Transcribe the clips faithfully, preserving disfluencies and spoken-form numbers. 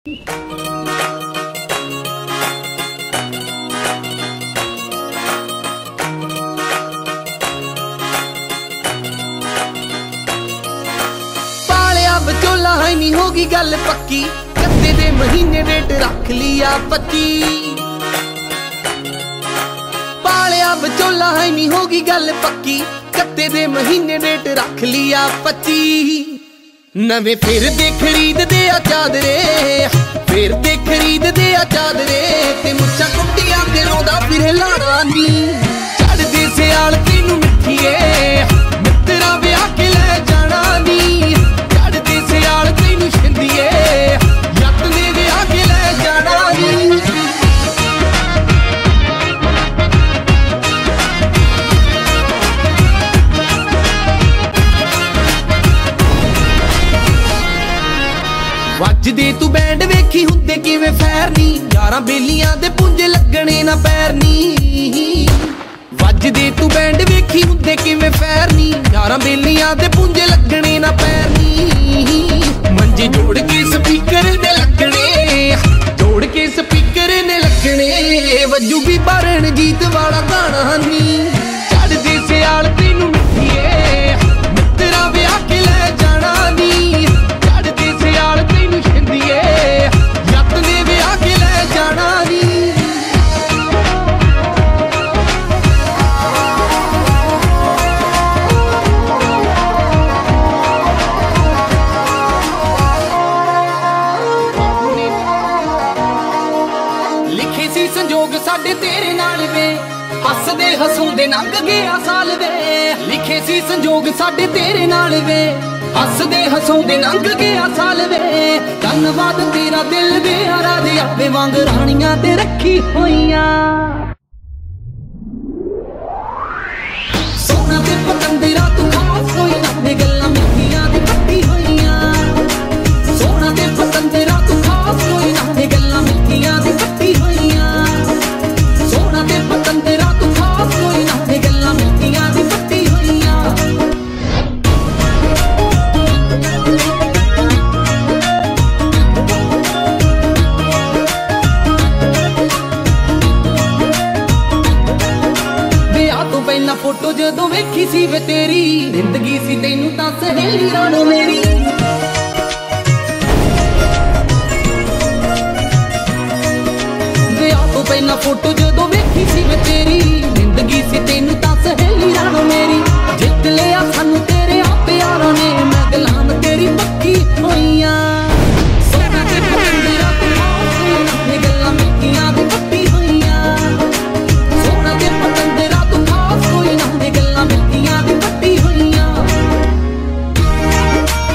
पालिया बचोला है नी होगी गल पक्की, कत्ते दे महीने डेट रख लिया पच्ची। पालिया बचोला है नी होगी गल पक्की, कत्ते दे महीने डेट रख लिया पच्ची। नवे फिर दे खरीद दे आ चादरे, फिर दे खरीद दे आ चादरे, ते मुच्छा कुट्टियां ते रोंदा फिर लाड़ा नी। चढ़दे सियाल तेनू मिठिए मित्तरा ब्याह के ले जाना नी। चढ़दे सियाल तेनू छिंदिए जट ने ब्याह के ले जाना नी। वजदे तू बैंड वेखी हुंदे किवें फैर नी, यारां बेलियां दे पुंजे लगणे ना पैर नी। वजदे तू बैंड वेखी हुंदे किवें फैर नी, यारां बेलियां दे पुंजे लगणे ना पैर नी। मंजे जोड़ के स्पीकर ने लगणे, जोड़ के स्पीकर ने लगणे, वजू भी बारण गीत वाला गाना नी। चढ़दे सियाल तेनू मिठिए मित्तरा ब्याह के ले जाना नी। चढ़दे सियाल तेनू छिंदिए जट ने ब्याह के ले जाना नी। लिखे सी संजोग साडे तेरे नाल वे, हसदे हसूंदे लंघ गया साल वे। लिखे सी संजोग साडे तेरे नाल वे, हसदे हसूंदे लंघ गया साल वे। धन्नवाद तेरा दिल दे राधे आपे वांग राणियां ते रखी होइयां। सोना ते पतंदरा तू खास कोई ना दे गल्लां मिठियां दी पट्टी होइयां। सोना ते पतंदरा तू खास कोई ना दे गल्लां मिठियां दी पट्टी होइयां। सोना ते पतंदरा तू खास कोई ना दे गल्लां मिठियां दी पट्टी होइयां। पहला फोटो जदों वेखी सी वे तेरी, जिंदगी सी तैनू तां सहेली राणो मेरी। विआह तो पहला फोटो जदों वेखी सी वे तेरी, जिंदगी सी तैनू तां सहेली राणो मेरी। जित लिया सानू तेरे आ प्यारां ने, मैं गलाम तेरी पक्की होइयां। सोना ते पतंदरा तू खास कोई ना दे गल्लां मिठियां दी पट्टी होइयां। सोना ते पतंदरा तू खास कोई ना दे गल्लां मिठियां दी पट्टी होइयां।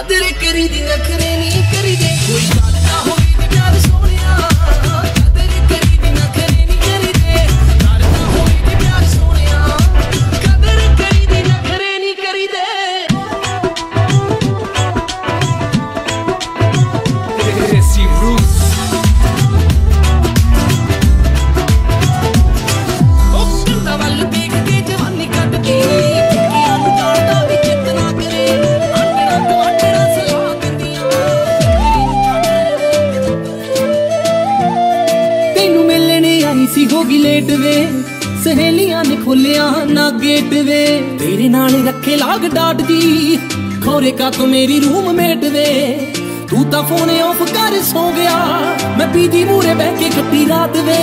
कदर करी दी नखरे नहीं करी दे कोई गल ना होई ते प्यार सोनिया कदर करी दी नखरे नहीं करी दे गल ना होई ते प्यार सोनिया कदर करी दी नखरे नहीं करी दे Esse Bruce O करदा वल देख के जवानी कट के किया नु जानदा भी कितना करे आंडड़ा तो आंडड़ा सलाह दिंदियां तैनू मिलने आई सी होगी लेट वे सहेलियां ने खोलिया ना गेट वे तेरे नाल रखे लाग डाट दी खोरे का तो मेरी रूममेट वे तू ता फोन ऑफ कर सो गया मैं पीजी मूरे बह के कट्टी रात वे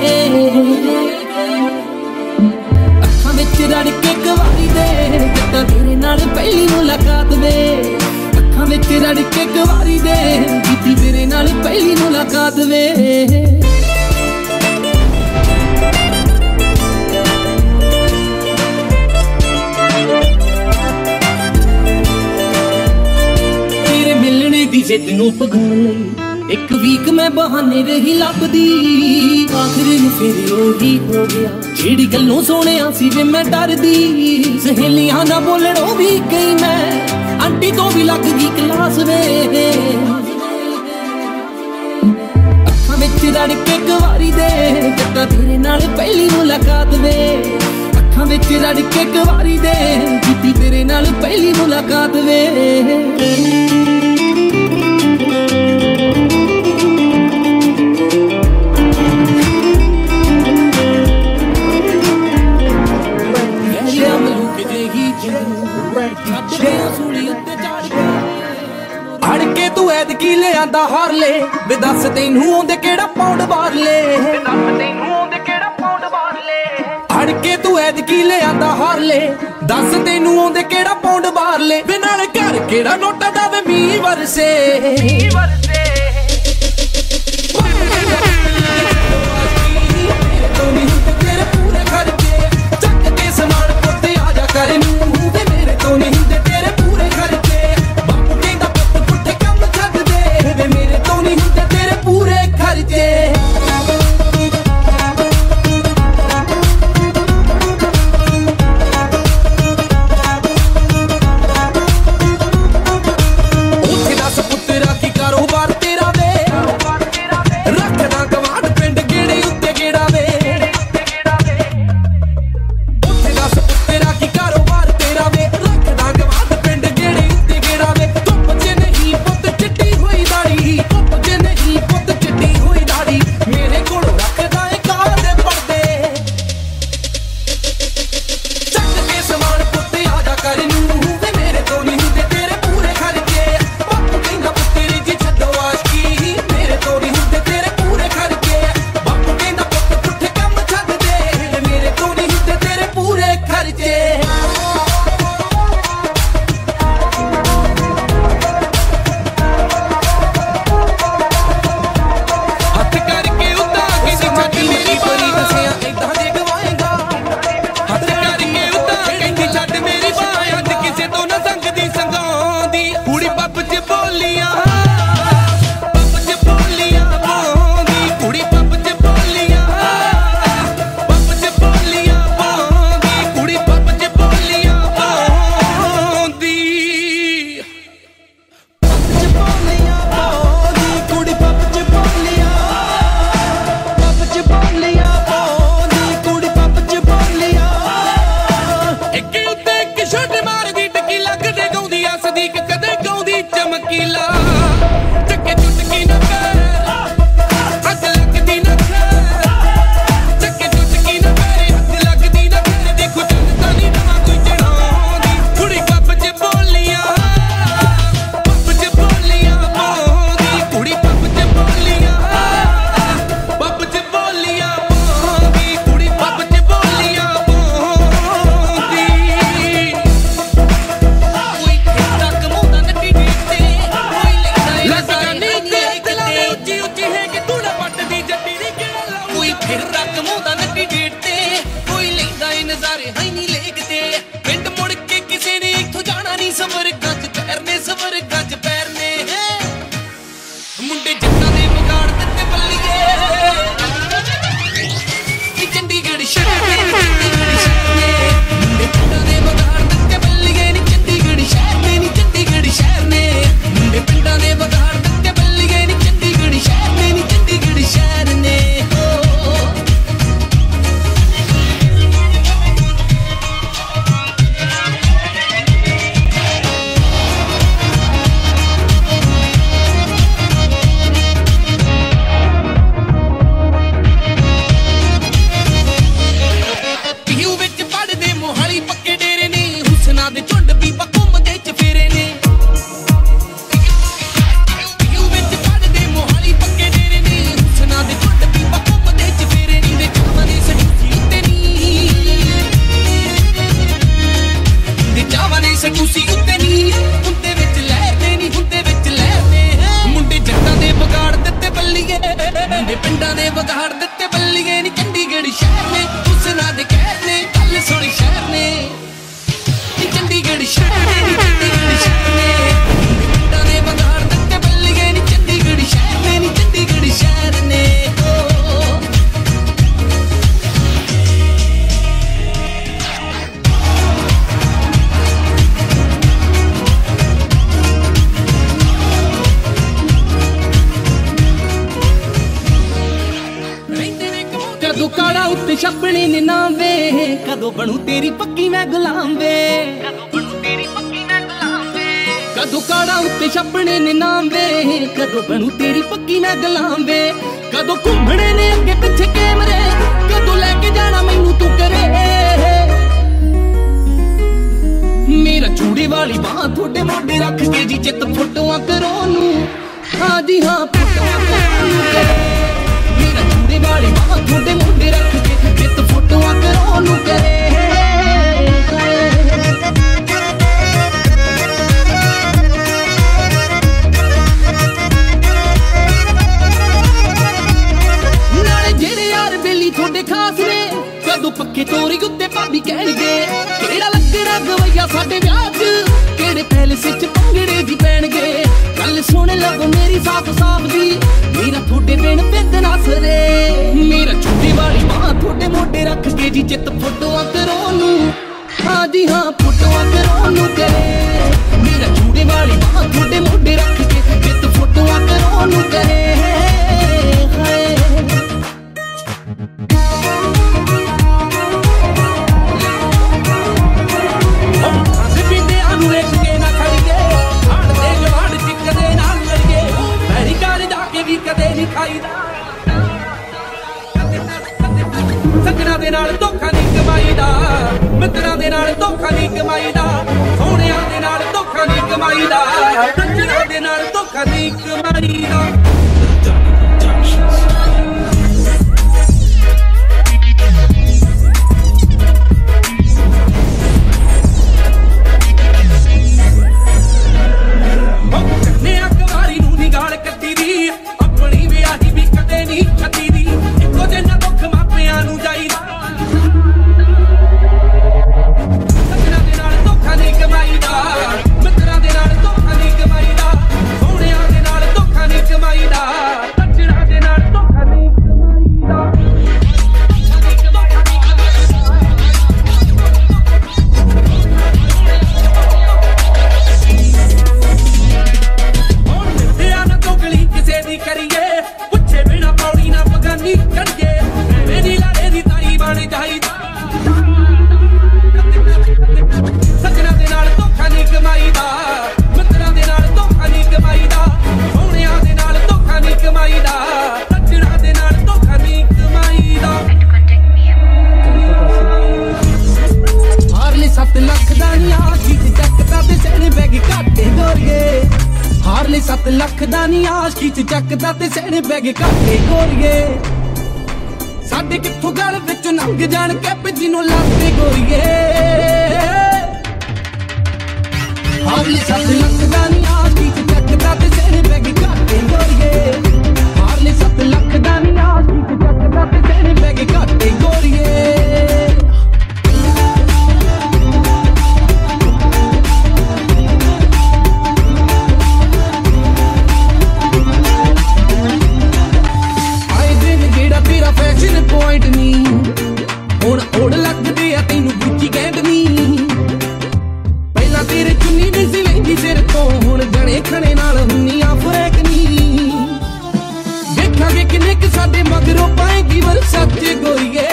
अखां विच रड़ के गवारी दे किता तेरे नाल पहली मुलाकात वे अखां विच रड़ के गवारी दे कीती तेरे नाल पहली मुलाकात वे जिद नूं भगाउण लई एक वीक मैं बहाने रही लभदी आखिर नूं फिर ओही हो गया जेड़ी गल्लों सोहणिया सी वे मैं डरदी सहेलियां ना बोलणों भी गई मैं आंटी तो भी लग गई क्लास वे अखां विच रड़ के गवारी दे किता तेरे नाल पहली मुलाकात वे अखां विच रड़ के गवारी दे कीती तेरे नाल पहली मुलाकात वे अड़के तू ऐदकी ले आंदा हार ले वे दस तैनू आंदे केड़ा पौंड बार ले अड़के तू ऐदकी ले आंदा हार ले दस तैनू आंदे केड़ा पौंड बार ले वे नाल घर केड़ा नोटा दा वे मी वरसे तेरे पूरे खर्चे चक के समान पुत्ते आ जा कर नू वे मेरे तो नहीं हुंदे तेरे पूरे खर्चे बापू कहंदा पुत्त पुट्ठे काम छड्ड दे वे मेरे तो नहीं हुंदे तेरे पूरे खर्चे उत्थे दस पुत्तरा की कारोबार तेरा वे रखदा गवांड पिंड गेड़े उत्ते गेड़ा वे उत्थे दस पुत्तरा की कारोबार तेरा वे रखदा गवांड पिंड गेड़े उत्ते गेड़ा वे धुप च नहीं पुत्त चिट्टी होई दाड़ी धुप च नहीं पुत्त चिट्टी होई दाड़ी मेरे कोल रखदा ए कार दे पर्दे चक के समान पुत्ते आ जा कर नू वे मेरे तो नहीं हुंदे तेरे पूरे खर्चे बापू कहंदा पुत्तरी जी छड्डो आशकी मेरे तो नहीं हुंदे तेरे पूरे खर्चे बापू कहंदा पुत्त पुट्ठे काम छड्ड दे वे मेरे तो नहीं हुंदे तेरे पूरे खर्चे हथ करके उतां किसी छड्ड मेरी परी दसिया ऐदां जे गवाएगा हथ करके उतां कहंदी छड्ड मेरी बाह अज किसे तो ना संगदी संगाउंदी कुड़ी पब च बोलियां पब च बोलियां पाउंदी कुड़ी पब च बोलियां पब च बोलियां पाउंदी कुड़ी पब च बोलियां पाउंदी पब च बोलियां पाउंदी कुड़ी पब च बोलियां पब च बोलियां पाउंदी कुड़ी पब च बोलियां एक उत्ते एक छुट मारदी टकी लगदे गाउंदी आ सदीक कदे गाउंदी चमकीला चक्के चुटकी ना कर हद लगदी ना कर चक्के चुटकी ना कर हद लगदी ना कर देखो चलदा नहीं नवां कोई चढ़ाउंदी कुड़ी पब च बोलियां पब च बोलियां पाउंदी कुड़ी पब च बोलियां पब च बोलियां पाउंदी कुड़ी पब च बोलियां पाउंदी कोई खेता कमाउंदा नट्टी डेट ते कोई लैंदा इन सारे ਉੱਚੀ ਉੱਚੀ ਹੈ ਕਿ ਤੂੰ ਨਾ ਪੱਟਦੀ ਜੱਟੀ ਦੀ ਗੱਲ ਕੋਈ ਫਿਰਦਾ ਕਮਾਉਂਦਾ ਨੱਟੀ ਡੇਟ ਤੇ ਕੋਈ ਲੈਂਦਾ ਏ ਨਜ਼ਾਰੇ ਹੈ ਨਹੀਂ ਲੇਕ ਤੇ ਪਿੰਡ ਮੁੜ ਕੇ ਕਿਸੇ ਨੇ ਇੱਥੋਂ ਜਾਣਾ ਨਹੀਂ ਸਵਰਗਾਂ ਚ ਤੈਰਨੇ ਸਵਰਗਾਂ ਚ उत्ते छपने ने नाम वे, कदों बनू तेरी पक्की मैं गुलाम वे, कदों बनू तेरी पक्की मैं गुलाम वे। कदों काड़ा उत्ते छपने ने नाम वे, कदों बनू तेरी पक्की मैं गुलाम वे। कदों घूमने ने अगे पिछे कैमरे, कदों लेके जाना मैनू तू करे। मेरा चूड़ी वाली बाह थोड़े मोढे रख के जी चित फोटोआं करो नू, हाँ जी हाँ फोटोआं करो नू करे। मेरा चूड़ी वाली बाह थोड़े मोढे रख के चित फोटोआं करो नू करे। नाले जेड़े यार बेली थोड़े खास ने, कदों पक्के तोरी उत्ते भाभी कहणगे केड़ा लगना गवैया साडे विआह च, केड़े पैलेस च भंगड़े जी पैणगे। गल सुन लवो मेरी साफ साफ दी, मेरा थोड़े बिन पिंड ना सरे। मेरा चूड़ी वाली बाह थोड़े मोढे रख के जी चित फोटोआं करो नू, हाँ जी हाँ फोटोआं करो नू करे। मेरा चूड़ी वाली बाह थोड़े मोढे रख के चित फोटोआं करो नू करे। सजना दे नाल धोखा नहीं कमाईदा, मित्तरां दे नाल धोखा नहीं कमाईदा, सोहणियां दे नाल धोखा नहीं कमाईदा, सजना दे नाल धोखा नहीं कमाईदा। सत्त लख दा नी आशकी च चकदा ते सैने बैग काटे गोरीए। साडे कित्थों गल विच लंघ जाण कैप जिनों लाते गोरीए। हारले सत्त लख दा नी आशकी च चकदा ते सैने बैग काटे गोरीए। हारले सत्त लख दा नी आशकी च चकदा ते सैने बैग काटे गोरीए। पॉइंट नी हुण ओड़ लगदे आ तैनू गुच्ची कैंट नी। पहला तेरे चुन्नी नहीं सी लैंदी सिर तो, हुण जणे खणे नाल हुन्नियां फरैक नी। देखांगे किन्ने क साडे मगरों पाएगी वर सच गोरीए।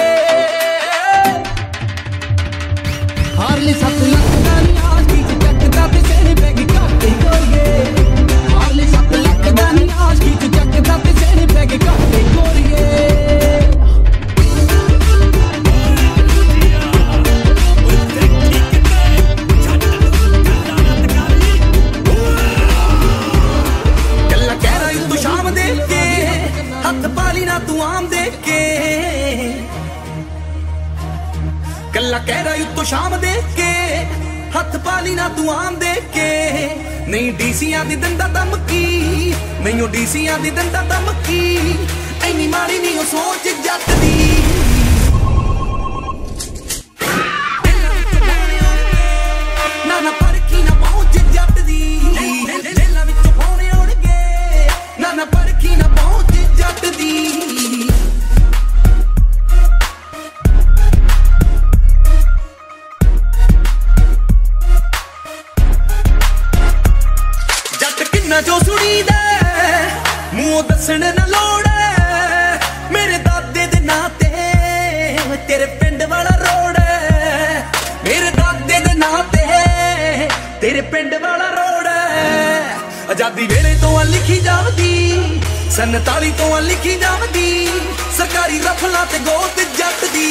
हारले सत्त लख दा नी आशकी च चकदा ते सैने बैग काटे गोरीए। हारले सत्त लख दा नी आशकी च चकदा ते सैने बैग काटे गोरीए। कल्ला कह रहा यू तो शाम देख के हथ पाली ना तू आम देख के। नहीं डीसियां दी दंदा धमकी, नहीं डीसियां दी दंदा धमकी। ऐनी माड़ी नहीं हो सोच जट दी। ना ना परखी ना पहुंच जट दी। लेला विच पाउणे होणगे, ना ना परखी ना पहुंच जट दी। जो सुनी दे मुंह दसण न लोड़, मेरे दादे दे नाते आजादी वेले तो आ लिखी जावदी सनताली तो आ लिखी जावदी सरकारी रफला ते गोत जट दी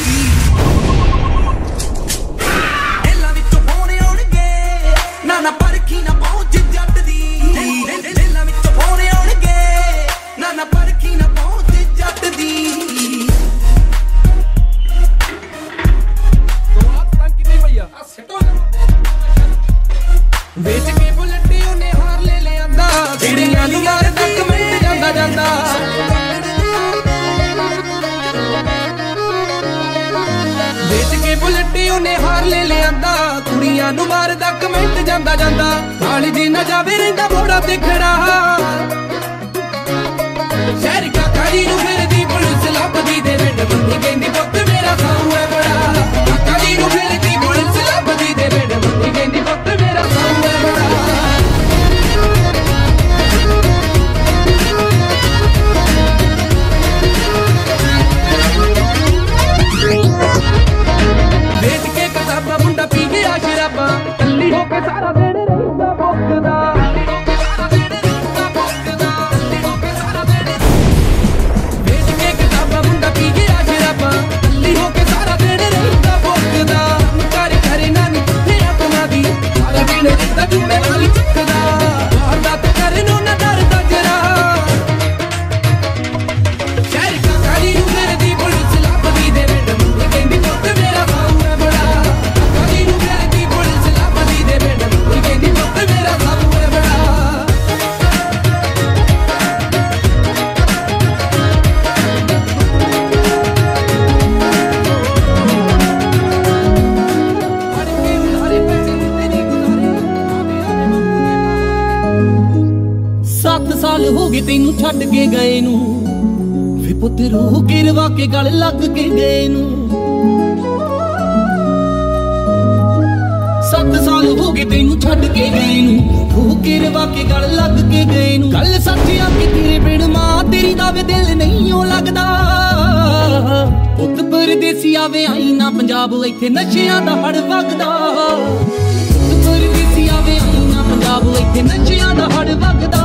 एला विचों फोन आउणगे ना ना परखी ना पहुंच जट दी एला विचों फोन आउणगे ना ना परखी ना पहुंच जट दी तो आप तंग कितने भैया आ सेटो बेच के बुलेट ओने हार ले ले आंदा चिड़ियां नूं मार तक मिंट जांदा जांदा बेच के बुलेट ओने हार ले ले आंदा कुड़ियां नूं मार तक मिंट जांदा जांदा काली जी ना जावे रहिंदा मोड़ा ते खड़ा शहर काका जी नूं फिरदी पुलिस लभदी दे वेड बंदी कहंदी पुੱਤ मेरा साऊ है बड़ा काका जी नूं फिरदी पुलिस लभदी दे वेड बंदी कहंदी पुੱਤ मेरा साऊ है बड़ा बेच के किताबां मुंडा पी गया शराबां टल्ली होके सारा दिन रहिंदा भुखदा बेच के किताबां मुंडा पी गया शराबां टल्ली होके सारा दिन रहिंदा भुखदा कर करे नानी तेरा तुना दी सारा दिन रहिंदा जुड़े वाली चुकदा बाहरदा ते करनो ना डरदा जरा शहर काका जी नूं मेरे दी पुलिस लभदी दे वेड मुंडी कहंदी पुੱਤ मेरा साऊ है बड़ा काका जी नूं मेरे दी पुलिस लभदी दे वेड मुंडी कहंदी पुੱਤ मेरा साऊ है बड़ा सत्त साल हो गए तेनू छड्ड के गए नू वे पुੱਤ रूह गिरवा के गल लग के गए नू सत्त साल हो गए तेनू छड्ड के गए नू रूह गिरवा के गल लग के गए नू गल सच्चिया कि तेरे बिन मां तेरी दा वे दिल नहीं ओ लगदा पुੱਤ परदेसी आवे आई ना पंजाब इत्थे नशियां दा हड़ वगदा पुੱਤ परदेसी आवे आई ना पंजाब इत्थे नशियां दा हड़ वगदा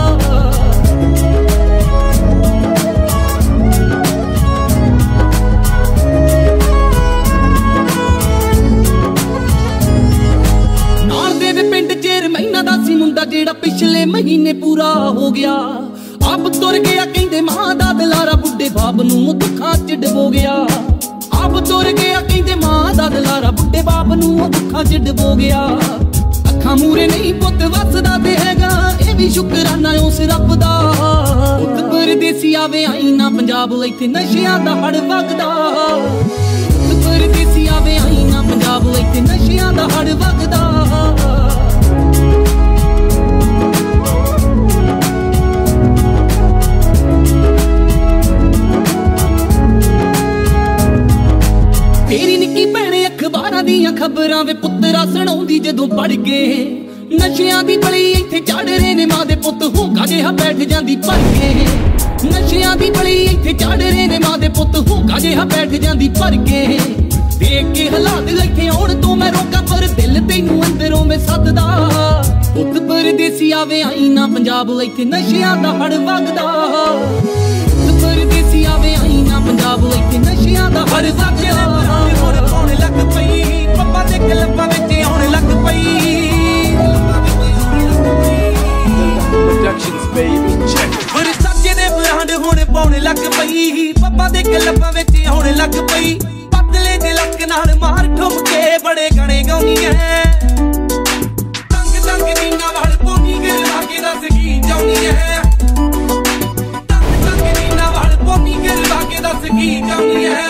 जेड़ा पिछले महीने पूरा हो गया आप तुर गया कहंदे मां दा दिलारा बुढ़े बाप नूं दुखां च डबो गया आप तुर गया कहंदे मां दा दिलारा बुढ़े बाप नूं दुखां च डबो गया अखां मूरे नहीं पुੱਤ वसदा ते हैगा ए भी शुकराना उस रब दा पुੱਤ परदेसी आवे आई ना पंजाब इत्थे नशियां दा हड़ वगदा पुੱਤ परदेसी आवे आई ना पंजाब इत्थे नशियां दा हड़ वगदा तेरी निक्की भैणे अखबारां दियां खबरां वे पुत्तरा सुणाउंदी जदों पढ़ के नशियां दी बली इत्थे चढ़ रहे ने मां दे पुੱਤ होका जिहा बैठ जांदी भर के नशियां दी बली इत्थे चढ़ रहे ने मां दे पुੱਤ होका जिहा बैठ जांदी भर के देख के हालात इत्थे आउण तो मैं रोकां पर दिल तैनूं अंदरों मैं सददा पुੱਤ परदेसी आवे आई ना पंजाब इत्थे नशियां दा हड़ वगदा पुੱਤ परदेसी आवे आई ना पंजाब इत्थे नशियां दा हड़ वगदा लग पई पप्पा दे कलबां विच आउण लग पई प्रोडक्शंस बेबी चेक पर सच्चे दे ब्रांड हुण पाउण लग पई पप्पा दे कलबां विच आउण लग पई पतले दे लक नाल मार ठुम के बड़े गाने गाउनी है तंग तंग दीना वाल पोनी गिरवा के दस की जाउनी है तंग तंग दीना वाल पोनी गिरवा के दस की जाउनी है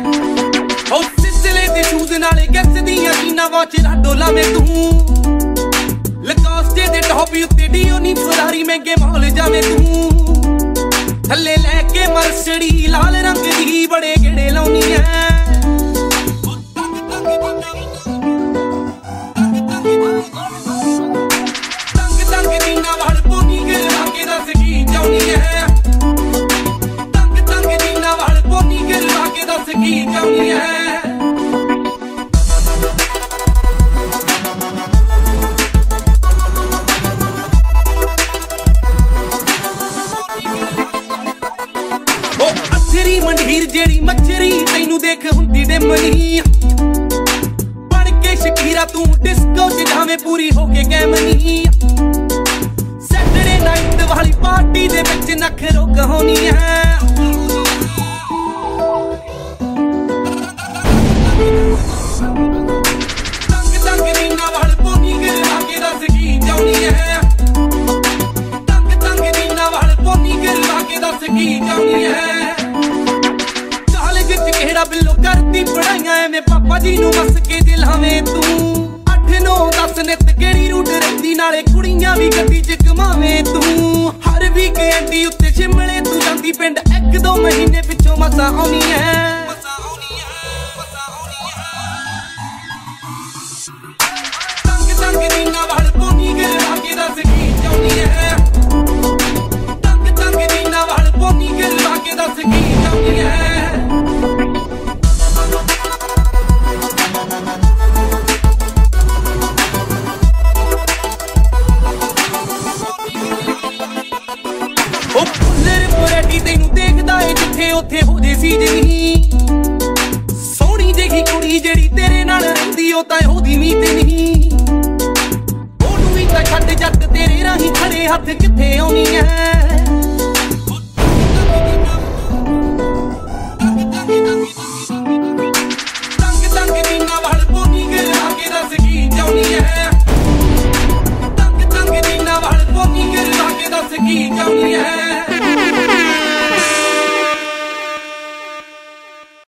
नाले गैस दियां जीना वाच डोला में तू लकास्टे दे टॉप उत्ते डीओ नी फरारी महंगे मॉल जावे तू थल्ले लैके मर्सडी लाल रंग दी बड़े गेड़े लाउनी है तंग तंग दीना वाल पोनी गिरवा के दस की जाउनी है तंग तंग दीना वाल पोनी गिरवा के दस की जाउनी है देख हुंदी डिमनी बन के शकीरा तू डिस्को च जावे पूरी होके कैमनी सैटरडे नाइट वाली पार्टी दे विच नखरो कहानी है तंग तंग नीना वाल पोनी गिरवा के दस की जानी है तंग तंग नीना वाल पोनी गिरवा के दस की जानी है केड़ा बिल्लो करती पढ़ाइयां एवें पापा जी नू मस के दिलावे तू अठ नौ दस नित केड़ी रूट रहिंदी नाले कुड़ियां भी गड्डी च घमावे तू हर वीकेंड उत्ते शिमले तू जांदी पिंड एक दो महीने पिछों मसा आउणी है तंग तंग नीना वाल पोनी गिरवा के दस की जानी है तंग तंग नीना वाल पोनी गिरवा के दस की जानी है ਉੱਥੇ ਹੋਦੇ ਸੀ ਜਨੀ ਸੋਹਣੀ ਜਿਹੀ ਕੁੜੀ ਜਿਹੜੀ ਤੇਰੇ ਨਾਲ ਰਹਿੰਦੀ ਉਹ ਤਾਂ ਉਹਦੀ ਵੀ ਤੇ ਨਹੀਂ ਉਹਨੂੰ ਵੀ ਤਾਂ ਛੱਡ ਜੱਟ ਤੇਰੇ ਰਾਹੀਂ ਖੜੇ ਹੱਥ ਕਿੱਥੇ ਆਉਣੀ ਐ